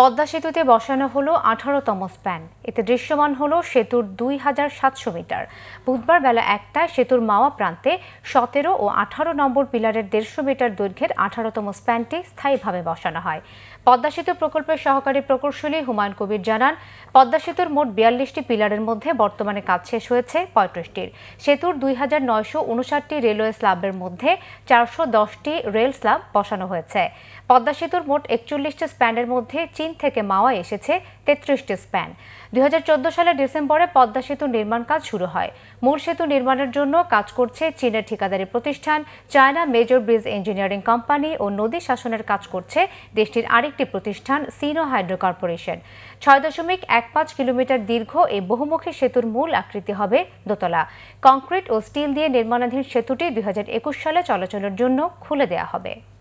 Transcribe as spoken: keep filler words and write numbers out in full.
পদ্মা সেতুতে বসানো হলো আঠারোতম স্প্যান। এতে দৃশ্যমান হলো সেতুর দুই হাজার সাতশো মিটার। বুধবার বেলা একটায় সেতুর মাওয়া প্রান্তে সতেরো ও আঠারো নম্বর পিলারের দেড়শো মিটার দৈর্ঘ্যের আঠারোতম স্প্যানটি স্থায়ীভাবে বসানো হয়। পদ্মা সেতু প্রকল্পের সহকারী প্রকৌশলী হুমায়ুন কবির জানান, পদ্মা সেতুর মোট বিয়াল্লিশটি পিলারের মধ্যে বর্তমানে কাজ শেষ হয়েছে পঁয়ত্রিশটির। সেতুর দুই হাজার নয়শো উনষাটটি রেলওয়ে স্ল্যাবের মধ্যে চারশো দশটি রেল স্ল্যাব বসানো হয়েছে। পদ্মা সেতুর মোট একচল্লিশটি স্প্যানের মধ্যে চীন থেকে মাওয়া এসেছে তেত্রিশটি স্প্যান। দুই হাজার চোদ্দ সালের ডিসেম্বরে পদ্মা সেতুর নির্মাণ কাজ শুরু হয়। মূল সেতু নির্মাণের জন্য কাজ করছে চীনের ঠিকাদারি প্রতিষ্ঠান China major bridge engineering company ও নদী শাসনের কাজ করছে দেশটির আরেকটি প্রতিষ্ঠান সিনো হাইড্রো কর্পোরেশন। ছয় দশমিক এক পাঁচ কিলোমিটার দীর্ঘ এই বহুমুখী সেতুর মূল আকৃতি হবে দোতলা। কংক্রিট ও স্টিল দিয়ে নির্মাণাধীন সেতুটি দুই হাজার একুশ সালে চলাচলের জন্য খুলে দেওয়া হবে।